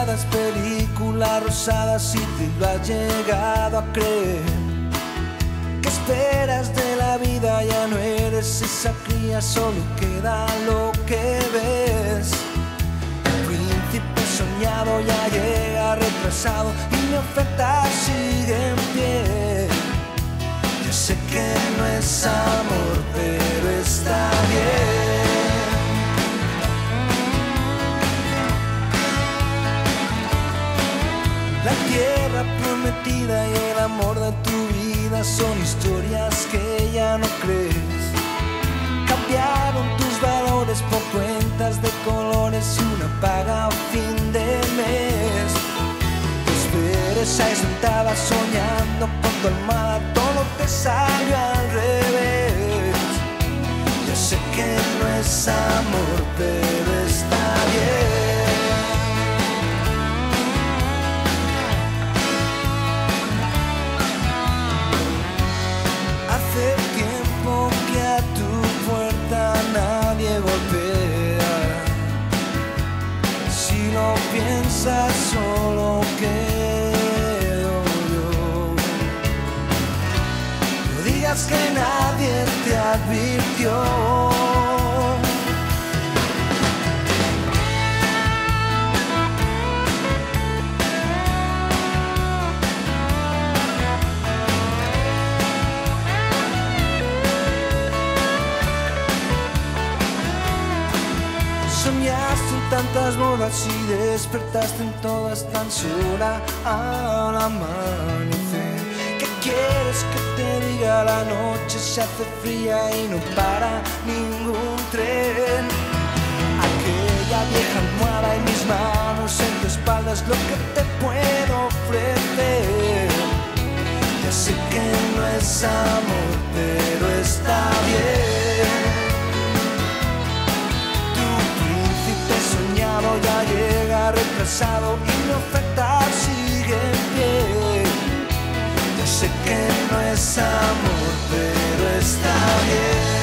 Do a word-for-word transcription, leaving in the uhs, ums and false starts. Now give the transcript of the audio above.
hadas, películas rosadas, si te lo has llegado a creer. ¿Qué esperas de la vida? Ya no eres esa cría, solo queda lo que ves. El príncipe soñado ya llega retrasado y mi oferta sigue en pie. Yo sé que no es amor, pero está bien. La tierra prometida y el amor de tu vida son historias que ya no crees. Cambiaron tus valores por cuentas de colores y una paga a fin de mes. Te esperes ahí sentada soñando con tu almohada, todo te salió al revés. Yo sé que no es amor, pero está bien. Hace tiempo que a tu puerta nadie golpea. Si lo piensas, solo quedo yo. No digas que nadie te advirtió. Soñaste en tantas bodas y despertaste en todas tan sola al amanecer. ¿Qué quieres que te diga? La noche se hace fría y no para ningún tren. Aquella vieja almohada en mis manos, en tu espalda es lo que te puedo ofrecer. Ya sé que no es amor, pero está bien. Ya llega retrasado y mi oferta sigue en pie. Yo sé que no es amor, pero está bien.